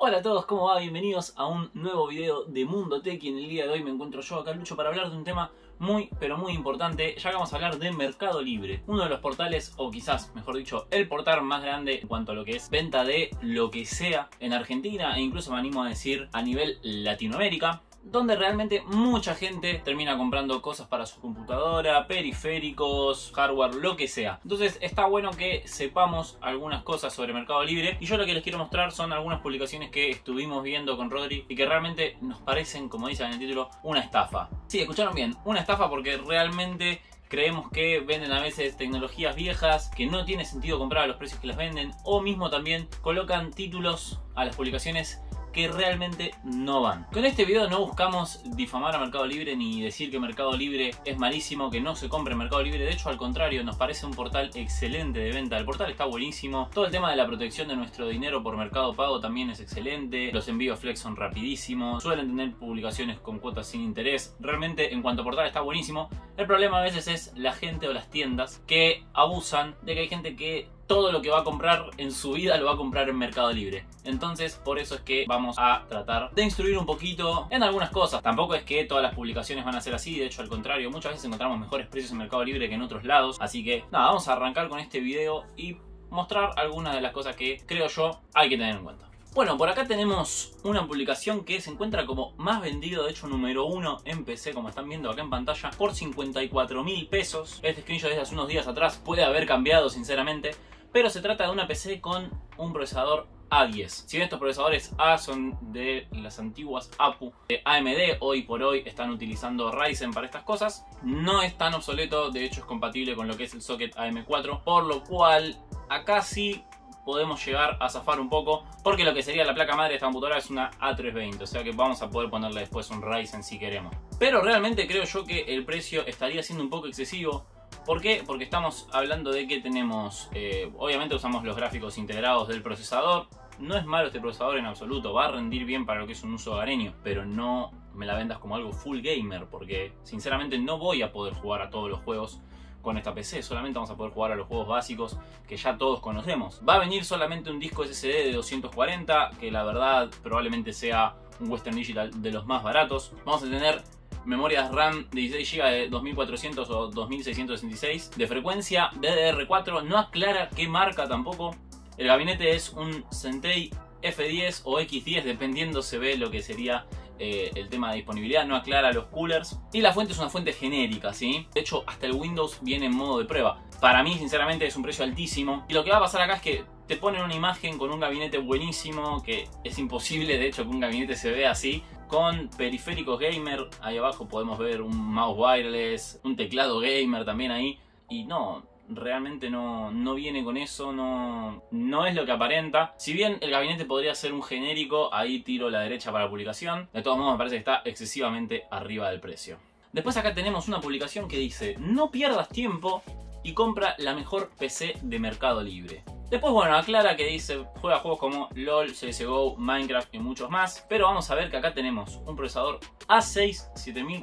Hola a todos, ¿cómo va? Bienvenidos a un nuevo video de Mundo Tech y en el día de hoy me encuentro yo acá, Lucho, para hablar de un tema muy importante, ya que vamos a hablar de Mercado Libre, uno de los portales, o quizás, mejor dicho, el portal más grande en cuanto a lo que es venta de lo que sea en Argentina e incluso me animo a decir a nivel Latinoamérica, donde realmente mucha gente termina comprando cosas para su computadora, periféricos, hardware, lo que sea. Entonces está bueno que sepamos algunas cosas sobre Mercado Libre y yo lo que les quiero mostrar son algunas publicaciones que estuvimos viendo con Rodri y que realmente nos parecen, como dice en el título, una estafa. Sí, escucharon bien, una estafa porque realmente creemos que venden a veces tecnologías viejas que no tiene sentido comprar a los precios que las venden, o mismo también colocan títulos a las publicaciones que realmente no van. Con este video no buscamos difamar a Mercado Libre ni decir que Mercado Libre es malísimo, que no se compre en Mercado Libre. De hecho, al contrario, nos parece un portal excelente de venta. El portal está buenísimo. Todo el tema de la protección de nuestro dinero por Mercado Pago también es excelente. Los envíos Flex son rapidísimos. Suelen tener publicaciones con cuotas sin interés. Realmente, en cuanto a portal, está buenísimo. El problema a veces es la gente o las tiendas que abusan de que hay gente que todo lo que va a comprar en su vida lo va a comprar en Mercado Libre. Entonces, por eso es que vamos a tratar de instruir un poquito en algunas cosas. Tampoco es que todas las publicaciones van a ser así, de hecho al contrario, muchas veces encontramos mejores precios en Mercado Libre que en otros lados. Así que nada, vamos a arrancar con este video y mostrar algunas de las cosas que creo yo hay que tener en cuenta. Bueno, por acá tenemos una publicación que se encuentra como más vendido, de hecho número 1 en PC, como están viendo acá en pantalla, por 54.000 pesos. Este screenshot desde hace unos días atrás puede haber cambiado sinceramente, pero se trata de una PC con un procesador A10. Si bien estos procesadores A son de las antiguas APU de AMD, hoy por hoy están utilizando Ryzen para estas cosas. No es tan obsoleto, de hecho es compatible con lo que es el socket AM4, por lo cual acá sí podemos llegar a zafar un poco, porque lo que sería la placa madre de esta computadora es una A320, o sea que vamos a poder ponerle después un Ryzen si queremos. Pero realmente creo yo que el precio estaría siendo un poco excesivo. ¿Por qué? Porque estamos hablando de que tenemos, obviamente usamos los gráficos integrados del procesador. No es malo este procesador en absoluto, va a rendir bien para lo que es un uso hogareño, pero no me la vendas como algo full gamer, porque sinceramente no voy a poder jugar a todos los juegos con esta PC, solamente vamos a poder jugar a los juegos básicos que ya todos conocemos. Va a venir solamente un disco SSD de 240, que la verdad probablemente sea un Western Digital de los más baratos. Vamos a tener memorias RAM de 16 GB de 2400 o 2666 de frecuencia DDR4, no aclara qué marca tampoco. El gabinete es un Zentai F10 o X10 dependiendo, se ve lo que sería el tema de disponibilidad, no aclara los coolers. Y la fuente es una fuente genérica, ¿sí? De hecho hasta el Windows viene en modo de prueba. Para mí sinceramente es un precio altísimo y lo que va a pasar acá es que te ponen una imagen con un gabinete buenísimo, que es imposible de hecho que un gabinete se vea así, con periféricos gamer. Ahí abajo podemos ver un mouse wireless, un teclado gamer también ahí, y no, realmente no viene con eso, no es lo que aparenta. Si bien el gabinete podría ser un genérico, ahí tiro la derecha para la publicación. De todos modos me parece que está excesivamente arriba del precio. Después acá tenemos una publicación que dice: no pierdas tiempo y compra la mejor PC de Mercado Libre. Después, bueno, aclara que dice juega juegos como LOL, CSGO, Minecraft y muchos más. Pero vamos a ver que acá tenemos un procesador A6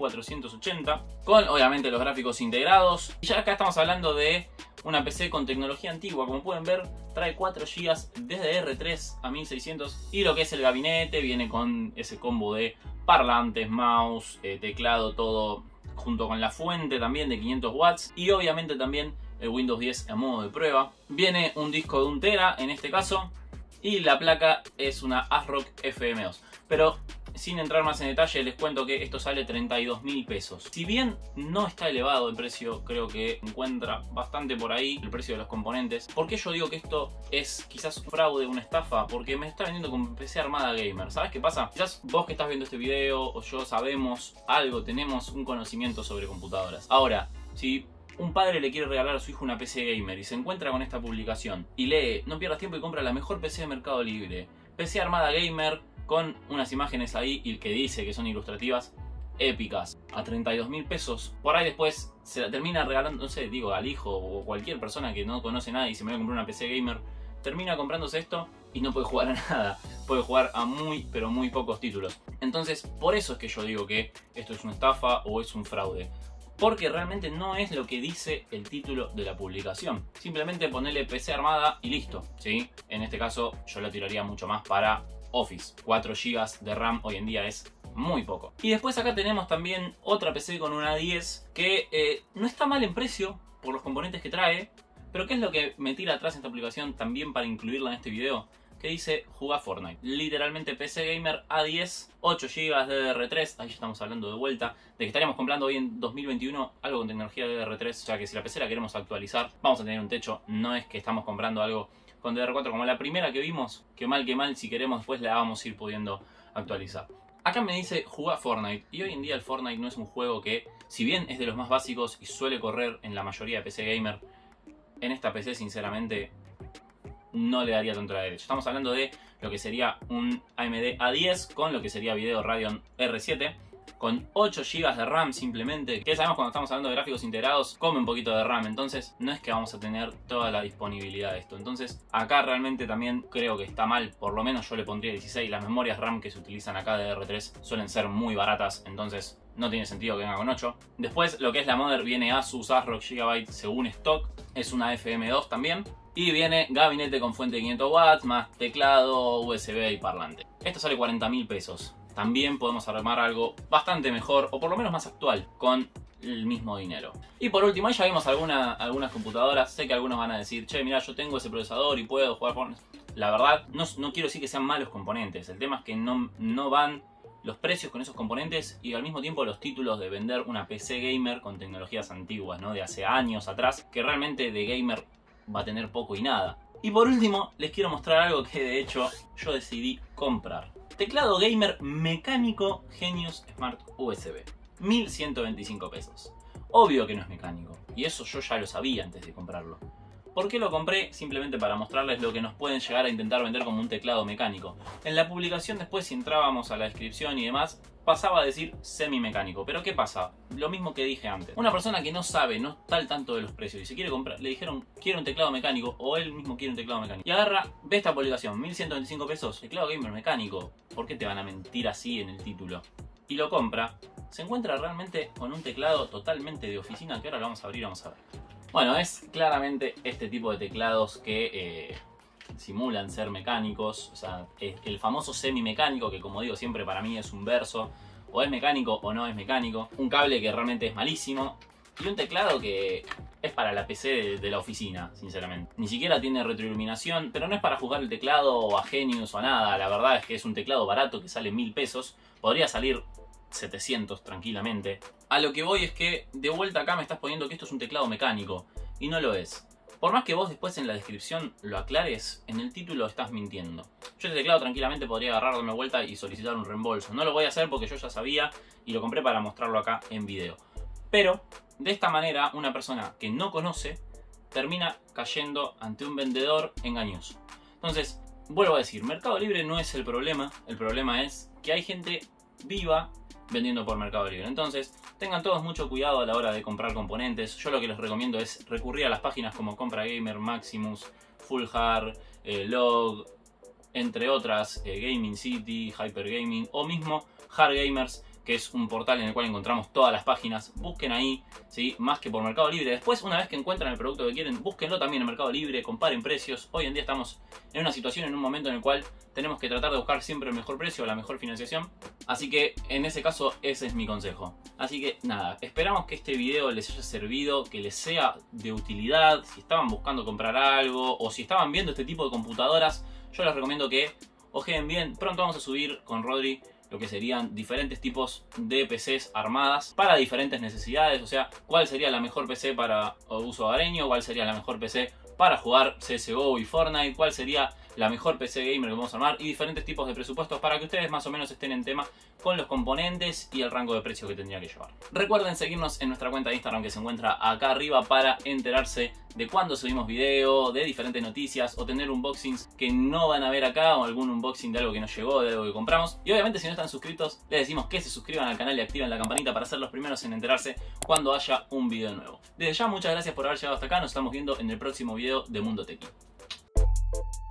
7480 con obviamente los gráficos integrados. Y ya acá estamos hablando de una PC con tecnología antigua, como pueden ver, trae 4 GB DDR3 a 1600 y lo que es el gabinete viene con ese combo de parlantes, mouse, teclado, todo junto con la fuente también de 500 watts y obviamente también el Windows 10 en modo de prueba. Viene un disco de 1 TB en este caso y la placa es una ASRock FM2. Pero sin entrar más en detalle, les cuento que esto sale 32.000 pesos. Si bien no está elevado el precio, creo que encuentra bastante por ahí el precio de los componentes. ¿Por qué yo digo que esto es quizás un fraude, una estafa? Porque me está vendiendo con PC armada gamer. ¿Sabes qué pasa? Quizás vos que estás viendo este video o yo sabemos algo, tenemos un conocimiento sobre computadoras. Ahora, si un padre le quiere regalar a su hijo una PC gamer y se encuentra con esta publicación y lee: no pierdas tiempo y compra la mejor PC de Mercado Libre, PC armada gamer, con unas imágenes ahí y que dice que son ilustrativas épicas, a 32.000 pesos, por ahí después se la termina regalando, no sé, digo, al hijo o cualquier persona que no conoce nada y se me va a comprar una PC gamer, termina comprándose esto y no puede jugar a nada, puede jugar a muy pero muy pocos títulos. Entonces por eso es que yo digo que esto es una estafa o es un fraude, porque realmente no es lo que dice el título de la publicación. Simplemente ponerle PC armada y listo, ¿sí? En este caso yo lo tiraría mucho más para Office. 4 GB de RAM hoy en día es muy poco. Y después acá tenemos también otra PC con una A10 que no está mal en precio por los componentes que trae, pero ¿qué es lo que me tira atrás esta aplicación también para incluirla en este video? Que dice jugar Fortnite. Literalmente PC Gamer A10, 8 GB DDR3, ahí ya estamos hablando de vuelta, de que estaríamos comprando hoy en 2021 algo con tecnología DDR3, o sea que si la PC la queremos actualizar, vamos a tener un techo, no es que estamos comprando algo con DDR4 como la primera que vimos, que mal, si queremos después la vamos a ir pudiendo actualizar. Acá me dice jugar Fortnite, y hoy en día el Fortnite no es un juego que, si bien es de los más básicos y suele correr en la mayoría de PC Gamer, en esta PC sinceramente no le daría tanto la derecha. Estamos hablando de lo que sería un AMD A10 con lo que sería video Radeon R7 con 8 GB de RAM simplemente, que sabemos cuando estamos hablando de gráficos integrados come un poquito de RAM, entonces no es que vamos a tener toda la disponibilidad de esto. Entonces acá realmente también creo que está mal, por lo menos yo le pondría 16. Las memorias RAM que se utilizan acá de R3 suelen ser muy baratas, entonces no tiene sentido que venga con 8. Después lo que es la mother viene Asus ASRock Gigabyte según stock, es una FM2 también. Y viene gabinete con fuente de 500 watts, más teclado, USB y parlante. Esto sale 40.000 pesos. También podemos armar algo bastante mejor, o por lo menos más actual, con el mismo dinero. Y por último, ahí ya vimos algunas computadoras. Sé que algunos van a decir, che, mira, yo tengo ese procesador y puedo jugar por... La verdad, no quiero decir que sean malos componentes. El tema es que no van los precios con esos componentes y al mismo tiempo los títulos de vender una PC gamer con tecnologías antiguas, ¿no? De hace años atrás, que realmente de gamer va a tener poco y nada. Y por último, les quiero mostrar algo que de hecho yo decidí comprar. Teclado gamer mecánico Genius Smart USB. 1.125 pesos. Obvio que no es mecánico. Y eso yo ya lo sabía antes de comprarlo. ¿Por qué lo compré? Simplemente para mostrarles lo que nos pueden llegar a intentar vender como un teclado mecánico. En la publicación después, si entrábamos a la descripción y demás, pasaba a decir semi-mecánico. Pero ¿qué pasa? Lo mismo que dije antes. Una persona que no sabe, no está al tanto de los precios y se quiere comprar, le dijeron quiero un teclado mecánico o él mismo quiere un teclado mecánico. Y agarra, ve esta publicación, 1.125 pesos, teclado gamer mecánico. ¿Por qué te van a mentir así en el título? Y lo compra, se encuentra realmente con un teclado totalmente de oficina que ahora lo vamos a abrir y vamos a ver. Bueno, es claramente este tipo de teclados que simulan ser mecánicos, o sea, el famoso semi-mecánico que como digo siempre para mí es un verso, o es mecánico o no es mecánico, un cable que realmente es malísimo y un teclado que es para la PC de la oficina, sinceramente. Ni siquiera tiene retroiluminación, pero no es para jugar el teclado o a Genius o a nada, la verdad es que es un teclado barato que sale 1.000 pesos, podría salir 700 tranquilamente. A lo que voy es que de vuelta acá me estás poniendo que esto es un teclado mecánico y no lo es. Por más que vos después en la descripción lo aclares, en el título estás mintiendo. Yo este teclado tranquilamente podría agarrar, darme vuelta y solicitar un reembolso. No lo voy a hacer porque yo ya sabía y lo compré para mostrarlo acá en video. Pero de esta manera una persona que no conoce termina cayendo ante un vendedor engañoso. Entonces, vuelvo a decir, Mercado Libre no es el problema es que hay gente viva vendiendo por Mercado Libre. Entonces, tengan todos mucho cuidado a la hora de comprar componentes. Yo lo que les recomiendo es recurrir a las páginas como Compra Gamer, Maximus, Full Hard, Log, entre otras, Gaming City, Hyper Gaming o mismo Hard Gamers, que es un portal en el cual encontramos todas las páginas. Busquen ahí, ¿sí? Más que por Mercado Libre. Después, una vez que encuentran el producto que quieren, búsquenlo también en Mercado Libre, comparen precios. Hoy en día estamos en una situación, en un momento en el cual tenemos que tratar de buscar siempre el mejor precio, la mejor financiación. Así que, en ese caso, ese es mi consejo. Así que, nada, esperamos que este video les haya servido, que les sea de utilidad. Si estaban buscando comprar algo o si estaban viendo este tipo de computadoras, yo les recomiendo que ojeen bien. Pronto vamos a subir con Rodri lo que serían diferentes tipos de PCs armadas para diferentes necesidades, o sea, cuál sería la mejor PC para uso hogareño, cuál sería la mejor PC para jugar CSGO y Fortnite, cuál sería la mejor PC gamer que vamos a armar y diferentes tipos de presupuestos para que ustedes más o menos estén en tema con los componentes y el rango de precio que tendría que llevar. Recuerden seguirnos en nuestra cuenta de Instagram que se encuentra acá arriba para enterarse de cuando subimos video, de diferentes noticias o tener unboxings que no van a ver acá o algún unboxing de algo que nos llegó, de algo que compramos. Y obviamente si no están suscritos les decimos que se suscriban al canal y activen la campanita para ser los primeros en enterarse cuando haya un video nuevo. Desde ya muchas gracias por haber llegado hasta acá, nos estamos viendo en el próximo video de Mundo Tequi.